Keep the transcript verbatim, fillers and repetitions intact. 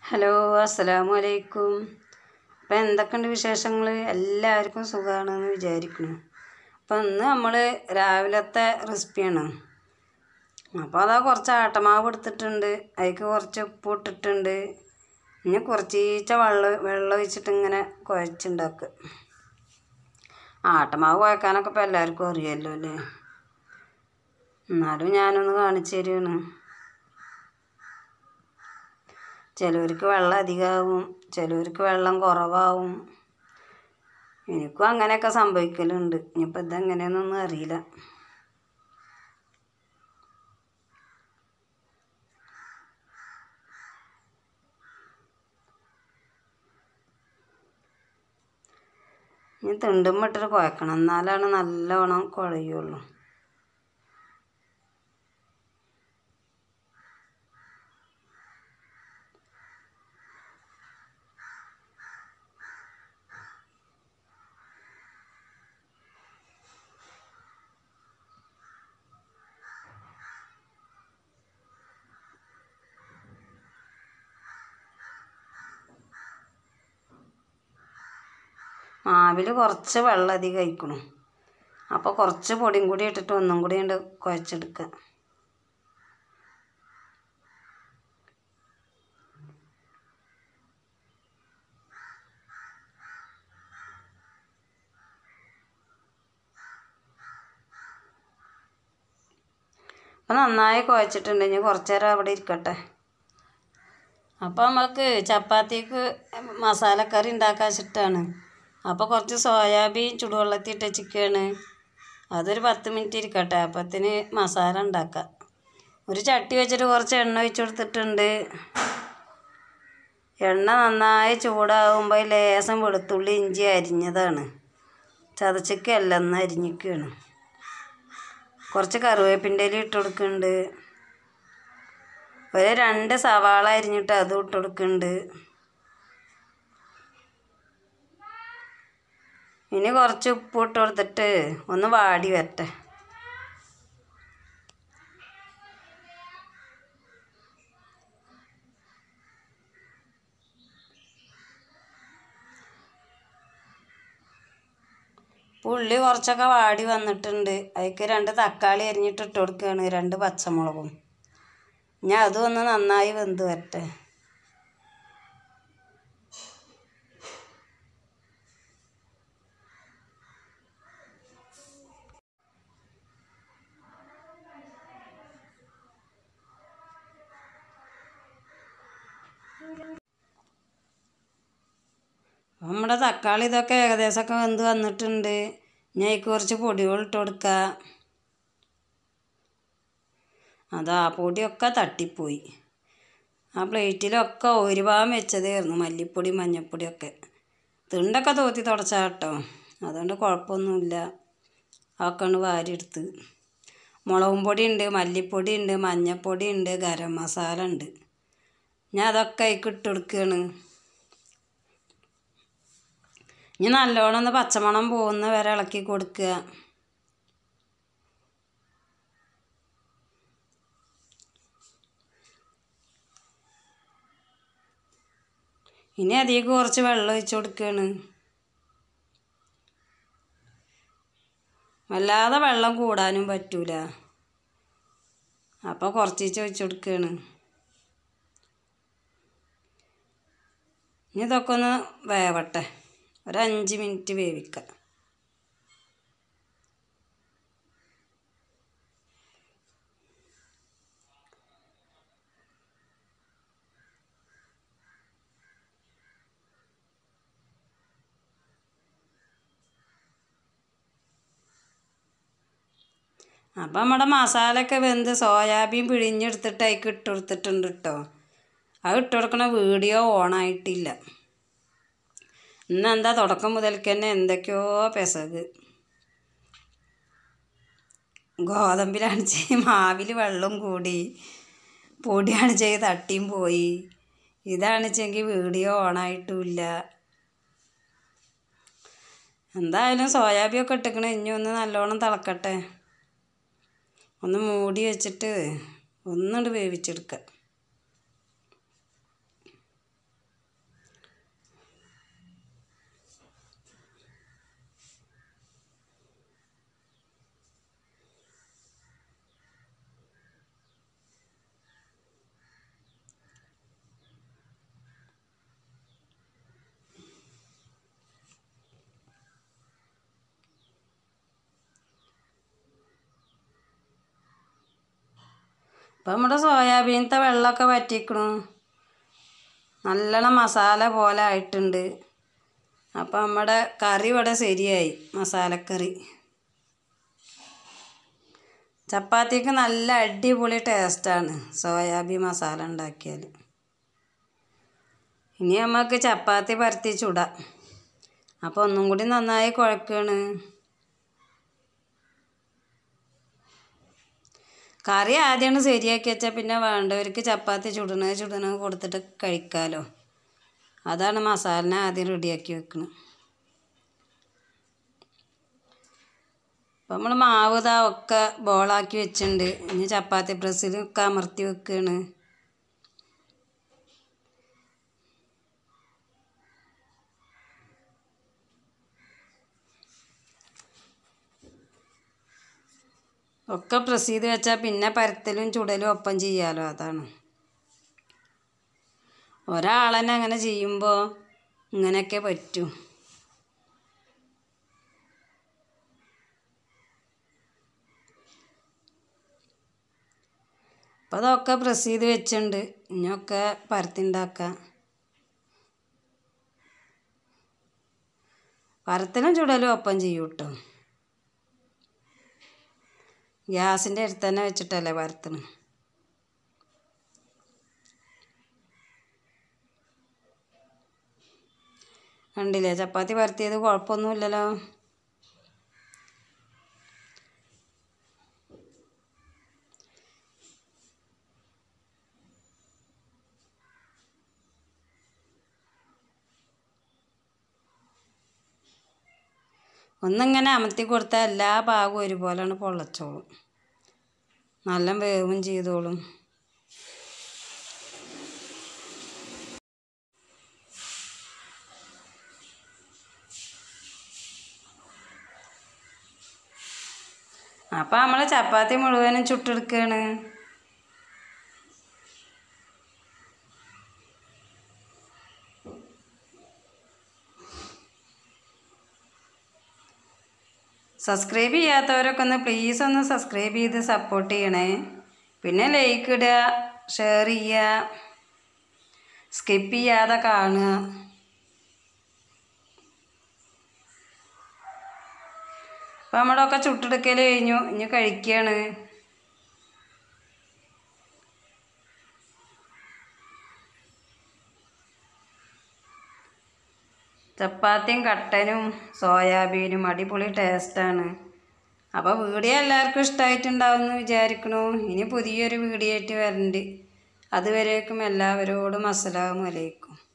Hello അസ്സലാമു അലൈക്കും. അപ്പം എന്തൊക്കെയുണ്ട് വിശേഷങ്ങൾ? എല്ലാവർക്കും സുഖമാണെന്ന് വിചാരിക്കുന്നു. അപ്പം ഇന്ന് നമ്മൾ രാവിലത്തെ റെസിപ്പിയാണ്. അപ്പോൾ അതാ കുറച്ച് ആട്ടമാവ് എടുത്തിട്ടുണ്ട്, അതിലേക്ക് കുറച്ച് ഉപ്പ് ഇട്ടിട്ടുണ്ട്. ഇനി കുറച്ചീച്ച വെള്ളം വെള്ളം ഒഴിച്ചിട്ട് ഇങ്ങനെ കുഴച്ചുണ്ടാക്കുക. ആട്ടമാവ് കുഴക്കാനൊക്കെ ഇപ്പോൾ എല്ലാവർക്കും അറിയാമല്ലോ അല്ലേ, എന്നാലും ഞാനൊന്ന് കാണിച്ചു തരുവാണ്. ചിലവർക്ക് വെള്ളം അധികമാവും, ചിലവർക്ക് വെള്ളം കുറവാവും. എനിക്കും അങ്ങനെയൊക്കെ സംഭവിക്കലുണ്ട്. ഇനിയിപ്പോൾ ഇതെങ്ങനെയാണെന്നൊന്നും അറിയില്ല. ഇനി തിണ്ടുമ്മ ഇട്ടിട്ട് കുഴക്കണം, എന്നാലാണ് നല്ലവണ്ണം കുഴയുള്ളൂ. മാവിൽ കുറച്ച് വെള്ളം അധികം ഒഴിക്കണം. അപ്പോൾ കുറച്ച് പൊടിയും കൂടി ഇട്ടിട്ട് ഒന്നും കൂടി ഉണ്ട് കുഴച്ചെടുക്കുക. അപ്പോൾ നന്നായി കുഴച്ചിട്ടുണ്ടെങ്കിൽ കുറച്ച് നേരം അവിടെ ഇരിക്കട്ടെ. അപ്പോൾ നമ്മൾക്ക് ചപ്പാത്തിക്ക് മസാലക്കറി ഉണ്ടാക്കാൻ വെച്ചിട്ടാണ്. അപ്പോൾ കുറച്ച് സോയാബീൻ ചുടുവെള്ളത്തിൽ ഇട്ട് ചിക്കന് അതൊരു പത്ത് മിനിറ്റ് ഇരിക്കട്ടെ. അപ്പത്തിന് മസാല ഉണ്ടാക്കാം. ഒരു ചട്ടി വെച്ചിട്ട് കുറച്ച് എണ്ണ ഒഴിച്ച് കൊടുത്തിട്ടുണ്ട്. എണ്ണ നന്നായി ചൂടാകുമ്പോൾ ലേശം വെളുത്തുള്ളി ഇഞ്ചി അരിഞ്ഞതാണ്, ചതച്ചക്കല്ല എന്ന് അരിഞ്ഞിക്കുകയാണ്. കുറച്ച് കറിവേപ്പിൻ്റെ ഇല ഇട്ട് കൊടുക്കുന്നുണ്ട്. ഒരു രണ്ട് സവാള അരിഞ്ഞിട്ട് അതും ഇട്ട് കൊടുക്കുന്നുണ്ട്. ഇനി കുറച്ച് ഉപ്പ് ഇട്ട് കൊടുത്തിട്ട് ഒന്ന് വാടി വരട്ടെ. ഉള്ളി കുറച്ചൊക്കെ വാടി വന്നിട്ടുണ്ട്. അതിലേക്ക് രണ്ട് തക്കാളി അരിഞ്ഞിട്ട് ഇട്ട് കൊടുക്കുകയാണ്, രണ്ട് പച്ചമുളകും. ഞാൻ അതും ഒന്ന് നന്നായി വെന്ത് വരട്ടെ. നമ്മുടെ തക്കാളി ഇതൊക്കെ ഏകദേശമൊക്കെ വെന്ത് വന്നിട്ടുണ്ട്. ഞാൻ അതിലേക്ക് കുറച്ച് പൊടികൾ ഇട്ട് കൊടുക്കുക. അതാ പൊടിയൊക്കെ തട്ടിപ്പോയി. ആ പ്ലേറ്റിലൊക്കെ ഒരു ഭാഗം വെച്ചതായിരുന്നു, മല്ലിപ്പൊടി മഞ്ഞൾപ്പൊടിയൊക്കെ. തിണ്ടൊക്കെ തോത്തി തുടച്ചാൽ കേട്ടോ, അതുകൊണ്ട് കുഴപ്പമൊന്നുമില്ല. അതൊക്കെ ഒന്ന് വാരിയെടുത്ത്. മുളകും പൊടി ഉണ്ട്, മല്ലിപ്പൊടി ഉണ്ട്, മഞ്ഞൾപ്പൊടി ഉണ്ട്, ഗരം മസാല ഉണ്ട്. ഞാൻ അതൊക്കെ അതിലേക്ക് ഇട്ട് കൊടുക്കുകയാണ്. ഇനി നല്ലോണം ഒന്ന് പച്ചമണം പോകുന്ന വരെ ഇളക്കി കൊടുക്കുക. ഇനി അതിലേക്ക് കുറച്ച് വെള്ളം ഒഴിച്ച് കൊടുക്കുകയാണ്. വല്ലാതെ വെള്ളം കൂടാനും പറ്റൂല, അപ്പോൾ കുറച്ച് ഒഴിച്ച് കൊടുക്കുകയാണ്. ഇനി ഇതൊക്കെ ഒന്ന് വേവട്ടെ, ഒരു അഞ്ച് മിനിറ്റ് വേവിക്കാം. അപ്പം നമ്മുടെ മസാലയൊക്കെ വെന്ത് സോയാബീൻ പിഴിഞ്ഞെടുത്തിട്ട് അതിലേക്ക് ഇട്ട് കൊടുത്തിട്ടുണ്ട് കേട്ടോ. അത് ഇട്ട് കൊടുക്കണ വീഡിയോ ഓണായിട്ടില്ല. ഇന്നെന്താ തുടക്കം മുതൽക്ക് തന്നെ എന്തൊക്കെയോ പെസക്. ഗോതമ്പിലാണ് ചെയ്ത് മാവിൽ വെള്ളം കൂടി, പൊടിയാണ് ചെയ്ത് തട്ടിയും പോയി. ഇതാണെച്ചെങ്കിൽ വീഡിയോ ഓണായിട്ടുമില്ല. എന്തായാലും സോയാബീൻ ഒക്കെ ഇട്ടിക്കണ. ഇനി ഒന്ന് നല്ലോണം തിളക്കട്ടെ. ഒന്ന് മൂടി വെച്ചിട്ട് ഒന്നുകൊണ്ട് വേവിച്ചെടുക്കുക. ഇപ്പം നമ്മുടെ സോയാബീനത്തെ വെള്ളമൊക്കെ വറ്റിക്കണു, നല്ലോണം മസാല പോലെ ആയിട്ടുണ്ട്. അപ്പം നമ്മുടെ കറി ഇവിടെ ശരിയായി, മസാലക്കറി. ചപ്പാത്തിക്ക് നല്ല അടിപൊളി ടേസ്റ്റാണ് സോയാബീൻ മസാല ഉണ്ടാക്കിയാൽ. ഇനി നമുക്ക് ചപ്പാത്തി പരത്തി ചുടാം. അപ്പോൾ ഒന്നും കൂടി നന്നായി കുഴക്കുകയാണ്. കറി ആദ്യമാണ് ശരിയാക്കി വെച്ചാൽ പിന്നെ വേണ്ടവർക്ക് ചപ്പാത്തി ചുടണ ചുടണ കൊടുത്തിട്ട് കഴിക്കാമല്ലോ. അതാണ് മസാലനെ ആദ്യം റെഡിയാക്കി വെക്കുന്നത്. അപ്പം നമ്മൾ മാവ് ഇതാ ഒക്കെ ബോളാക്കി വെച്ചിട്ടുണ്ട്. ഇനി ചപ്പാത്തി പ്രസ്സിലൊക്കെ അമർത്തി വെക്കുകയാണ്. ഒക്കെ പ്രസ് ചെയ്ത് വെച്ചാൽ പിന്നെ പരത്തലും ചുടലും ഒപ്പം ചെയ്യാമല്ലോ. അതാണ് ഒരാളെന്നെ അങ്ങനെ ചെയ്യുമ്പോൾ ഇങ്ങനെയൊക്കെ പറ്റും. അപ്പോൾ അതൊക്കെ പ്രസ് ചെയ്ത് വെച്ചിട്ടുണ്ട്. ഇനിയൊക്കെ പരത്തിണ്ടാക്കാം. പരത്തലും ചുടലും ഒപ്പം ചെയ്യും കേട്ടോ. ഗ്യാസിൻ്റെ അടുത്ത് തന്നെ വെച്ചിട്ടല്ലേ പരത്തണം. കണ്ടില്ലേ, ചപ്പാത്തി പരത്തിയത് കുഴപ്പമൊന്നുമില്ലല്ലോ. ഒന്നിങ്ങനെ അമർത്തി കൊടുത്താൽ എല്ലാ ഭാഗവും ഒരുപോലെയാണ് പൊള്ളച്ചോളും, നല്ല വേവും ചെയ്തോളും. അപ്പം നമ്മൾ ചപ്പാത്തി മുഴുവനും ചുട്ടെടുക്കുകയാണ്. സബ്സ്ക്രൈബ് ചെയ്യാത്തവരൊക്കെ ഒന്ന് പ്ലീസ് ഒന്ന് സബ്സ്ക്രൈബ് ചെയ്ത് സപ്പോർട്ട് ചെയ്യണേ. പിന്നെ ലൈക്ക് ഇടുക, ഷെയർ ചെയ്യുക, സ്കിപ്പ് ചെയ്യാതെ കാണുക. അപ്പം നമ്മളൊക്കെ ചുട്ടെടുക്കൽ കഴിഞ്ഞു. ഇനി കഴിക്കുകയാണ്. ചപ്പാത്തിയും കട്ടനും സോയാബീനും അടിപൊളി ടേസ്റ്റാണ്. അപ്പോൾ വീഡിയോ എല്ലാവർക്കും ഇഷ്ടമായിട്ടുണ്ടാവുമെന്ന് വിചാരിക്കണു. ഇനി പുതിയൊരു വീഡിയോ ആയിട്ട് വരണ്ട്. അതുവരേക്കും എല്ലാവരോടും അസ്സലാമു അലൈക്കും.